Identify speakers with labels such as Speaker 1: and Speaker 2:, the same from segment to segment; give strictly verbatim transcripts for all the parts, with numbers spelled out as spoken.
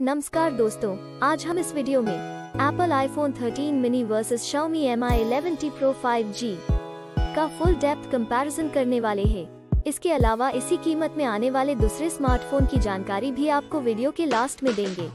Speaker 1: नमस्कार दोस्तों, आज हम इस वीडियो में Apple iPhone thirteen mini versus Xiaomi M I eleven T Pro five G का फुल डेप्थ कंपैरिजन करने वाले हैं। इसके अलावा इसी कीमत में आने वाले दूसरे स्मार्टफोन की जानकारी भी आपको वीडियो के लास्ट में देंगे।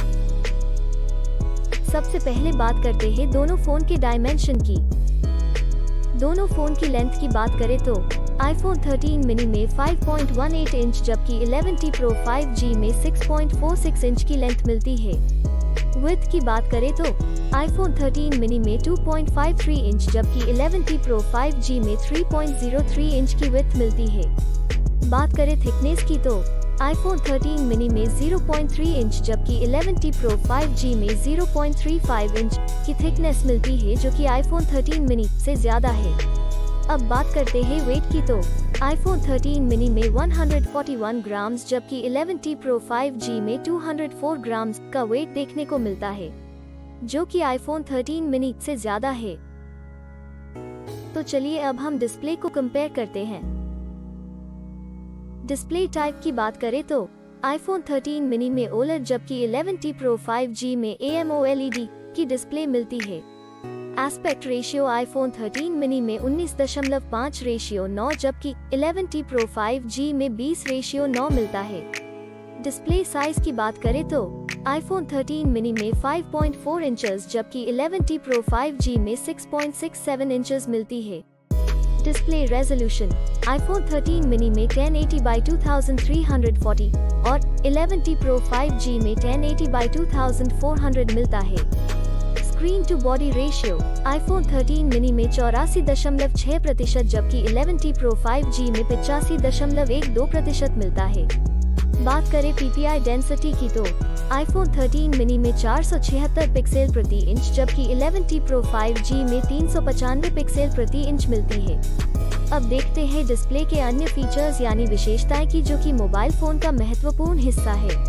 Speaker 1: सबसे पहले बात करते हैं दोनों फोन के डायमेंशन की। दोनों फोन की लेंथ की बात करें तो आईफोन थर्टीन मिनी में five point one eight inch जबकि eleven T Pro five G में six point four six inch की लेंथ मिलती है। विड्थ की बात करें तो आईफोन थर्टीन मिनी में two point five three inch जबकि eleven T Pro five G में three point zero three inch की विड्थ मिलती है। बात करें थिकनेस की तो आईफोन थर्टीन मिनी में ज़ीरो पॉइंट थ्री इंच जबकि eleven T Pro five G में zero point three five inch की थिकनेस मिलती है, जो कि आईफोन थर्टीन मिनी से ज्यादा है। अब बात करते हैं वेट की तो आईफोन थर्टीन मिनी में one hundred forty one grams जबकि eleven T Pro five G में टू हंड्रेड फोर ग्राम्स का वेट देखने को मिलता है, जो कि आईफोन थर्टीन मिनी से ज्यादा है। तो चलिए अब हम डिस्प्ले को कंपेयर करते हैं। डिस्प्ले टाइप की बात करें तो आईफोन थर्टीन मिनी में ओलेड जबकि eleven T Pro five G में A M O L E D की डिस्प्ले मिलती है। Aspect ratio iPhone thirteen mini में उन्नीस दशमलव पाँच रेशियो नौ जबकि eleven T Pro five G में बीस रेशियो नौ मिलता है। डिस्प्ले साइज की बात करें तो आईफोन थर्टीन मिनी में फाइव पॉइंट फोर इंचेस जबकि eleven T Pro five G में six point six seven inches मिलती है। Display resolution iPhone thirteen mini में ten eighty by two thousand three hundred forty और eleven T Pro five G में ten eighty by two thousand four hundred मिलता है। Screen to body ratio iPhone thirteen mini में चौरासी दशमलव छह प्रतिशत जबकि eleven T Pro five G में पिचासी दशमलव एक दो प्रतिशत मिलता है। बात करें पी पी आई डेंसिटी की तो आईफोन थर्टीन मिनी में चार सौ छिहत्तर पिक्सल प्रति इंच जबकि eleven T Pro five G में तीन सौ पचानवे पिक्सल प्रति इंच मिलती है। अब देखते हैं डिस्प्ले के अन्य फीचर्स यानी विशेषताएं की, जो कि मोबाइल फोन का महत्वपूर्ण हिस्सा है।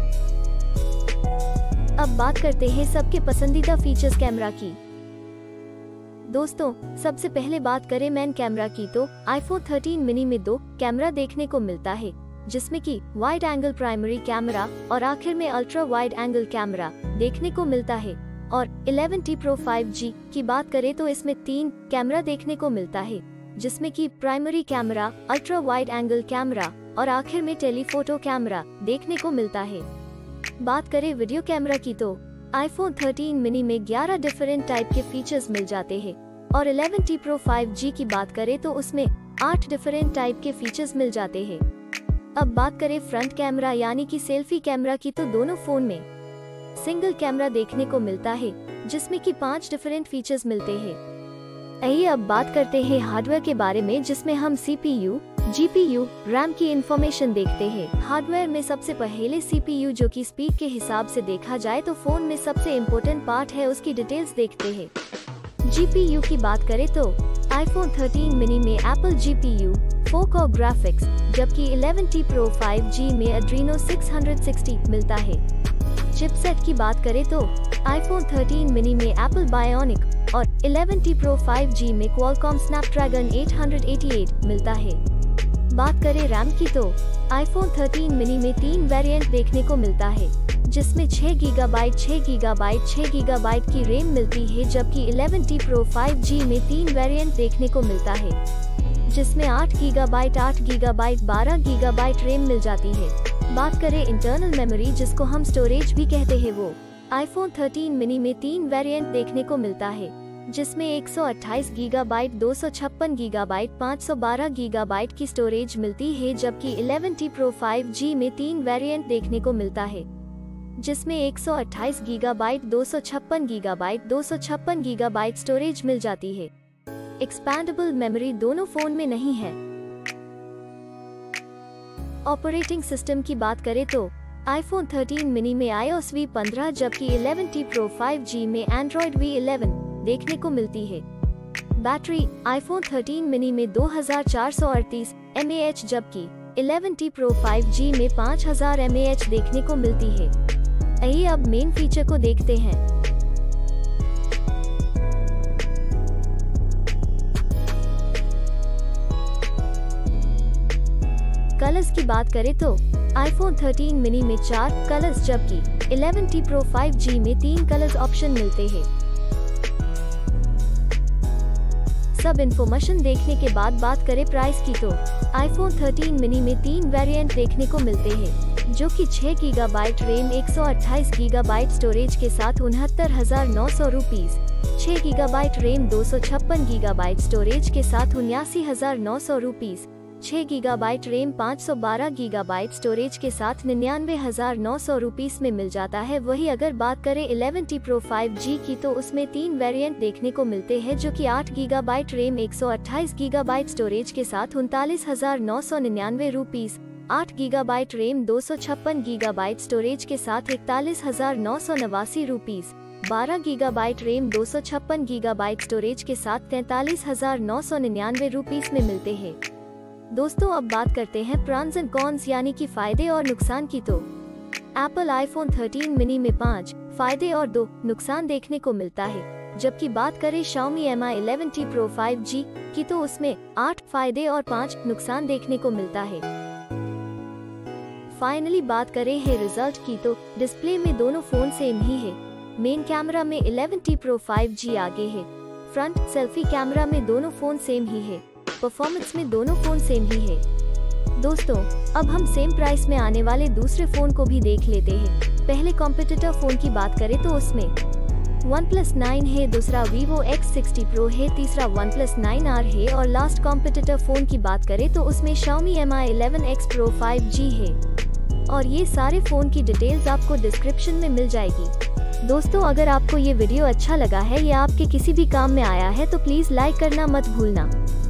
Speaker 1: अब बात करते हैं सबके पसंदीदा फीचर्स कैमरा की। दोस्तों, सबसे पहले बात करें मेन कैमरा की तो आईफोन थर्टीन मिनी में दो कैमरा देखने को मिलता है, जिसमें कि वाइड एंगल प्राइमरी कैमरा और आखिर में अल्ट्रा वाइड एंगल कैमरा देखने को मिलता है। और eleven T Pro five G की बात करें तो इसमें तीन कैमरा देखने को मिलता है, जिसमें कि primary camera, ultra wide angle camera और आखिर में टेलीफोटो कैमरा देखने को मिलता है। बात करें वीडियो कैमरा की तो आईफोन थर्टीन मिनी में ग्यारह डिफरेंट टाइप के फीचर्स मिल जाते हैं और eleven T Pro five G की बात करें तो उसमें आठ डिफरेंट टाइप के फीचर्स मिल जाते हैं। अब बात करें फ्रंट कैमरा यानी कि सेल्फी कैमरा की तो दोनों फोन में सिंगल कैमरा देखने को मिलता है, जिसमें कि पांच डिफरेंट फीचर्स मिलते हैं। आइए अब बात करते हैं हार्डवेयर के बारे में, जिसमें हम C P U, G P U, RAM की इंफॉर्मेशन देखते हैं। हार्डवेयर में सबसे पहले सी पी यू, जो कि स्पीड के हिसाब से देखा जाए तो फोन में सबसे इम्पोर्टेंट पार्ट है, उसकी डिटेल्स देखते हैं। जी पी यू की बात करें तो आईफोन थर्टीन मिनी में Apple G P U, four core graphics जबकि eleven T Pro five G में एड्रीनो सिक्स सिक्सटी मिलता है। चिपसेट की बात करें तो आईफोन थर्टीन मिनी में एप्पल बायोनिक और eleven T Pro five G में Qualcomm Snapdragon eight eighty eight मिलता है। बात करें रैम की तो आईफोन थर्टीन मिनी में तीन वेरिएंट देखने को मिलता है, जिसमें छह गीगाबाइट, छह गीगाबाइट, छह गीगाबाइट की रैम मिलती है, जबकि eleven T Pro five G में तीन वेरिएंट देखने को मिलता है, जिसमें आठ गीगाबाइट, आठ गीगाबाइट, बारह गीगाबाइट रैम मिल जाती है। बात करें इंटरनल मेमोरी, जिसको हम स्टोरेज भी कहते हैं, वो आईफोन थर्टीन मिनी में तीन वेरिएंट देखने को मिलता है, जिसमें एक सौ अट्ठाईस गीगाबाइट, दो सौ छप्पन गीगाबाइट, पाँच सौ बारह गीगाबाइट की स्टोरेज मिलती है, जबकि eleven T Pro five G में तीन वेरिएंट देखने को मिलता है, जिसमें एक सौ अट्ठाईस गीगाबाइट, दो सौ छप्पन गीगाबाइट, दो सौ छप्पन गीगाबाइट स्टोरेज मिल जाती है। एक्सपैंडेबल मेमोरी दोनों फोन में नहीं है। ऑपरेटिंग सिस्टम की बात करें तो आईफोन थर्टीन मिनी में आई ओ एस वी पंद्रह जबकि eleven T Pro five G में एंड्रॉइड वी इलेवन देखने को मिलती है। बैटरी आईफोन थर्टीन मिनी में दो हज़ार चार सौ अड़तीस एम ए एच जबकि eleven T Pro five G में पाँच हज़ार एम ए एच देखने को मिलती है। आइए अब मेन फीचर को देखते हैं। कलर्स की बात करें तो आईफोन थर्टीन मिनी में चार कलर्स जबकि eleven T Pro five G में तीन कलर्स ऑप्शन मिलते हैं। सब इन्फॉर्मेशन देखने के बाद बात करें प्राइस की तो आईफोन थर्टीन मिनी में तीन वेरिएंट देखने को मिलते हैं, जो कि छह गीगाबाइट रैम, एक सौ अट्ठाईस गीगाबाइट स्टोरेज के साथ उनहत्तर हजार नौ सौ रुपीज, छह गीगाबाइट रैम, दो सौ छप्पन गीगाबाइट स्टोरेज के साथ उन्यासी हजार नौ सौ रुपीज, छह गीगाबाइट रैम, पाँच सौ बारह गीगाबाइट स्टोरेज के साथ निन्यानवे हजार नौ सौ रुपीस में मिल जाता है। वही अगर बात करें eleven T Pro five G की तो उसमें तीन वेरिएंट देखने को मिलते हैं, जो कि आठ गीगाबाइट रैम, एक सौ अट्ठाईस गीगाबाइट स्टोरेज के साथ उनतालीस हजार नौ सौ निन्यानवे रुपीस, आठ गीगाबाइट रैम, दो सौ छप्पन गीगाबाइट स्टोरेज के साथ इकतालीस हजार नौ सौ नवासी रुपीस, बारह गीगाबाइट रैम, दो सौ छप्पन गीगाबाइट स्टोरेज के साथ तैतालीस हजार नौ सौ निन्यानवे रुपीस में मिलते हैं। दोस्तों अब बात करते हैं प्रॉन्स एंड कॉन्स यानी कि फायदे और नुकसान की तो एप्पल आईफोन थर्टीन मिनी में पाँच फायदे और दो नुकसान देखने को मिलता है, जबकि बात करें Xiaomi M I eleven T Pro five G की तो उसमें आठ फायदे और पाँच नुकसान देखने को मिलता है। फाइनली बात करें है रिजल्ट की तो डिस्प्ले में दोनों फोन सेम ही है। मेन कैमरा में eleven T Pro five G आगे है, फ्रंट सेल्फी कैमरा में दोनों फोन सेम ही है, परफॉर्मेंस में दोनों फोन सेम ही है। दोस्तों अब हम सेम प्राइस में आने वाले दूसरे फोन को भी देख लेते हैं। पहले कॉम्पिटिटर फोन की बात करें तो उसमें वन प्लस नाइन है, दूसरा Vivo एक्स सिक्सटी प्रो है, तीसरा वन प्लस नाइन आर है और लास्ट कॉम्पिटिटर फोन की बात करें तो उसमें Xiaomi M I eleven X Pro five G है। और ये सारे फोन की डिटेल्स आपको डिस्क्रिप्शन में मिल जाएगी। दोस्तों अगर आपको ये वीडियो अच्छा लगा है या आपके किसी भी काम में आया है तो प्लीज लाइक करना मत भूलना।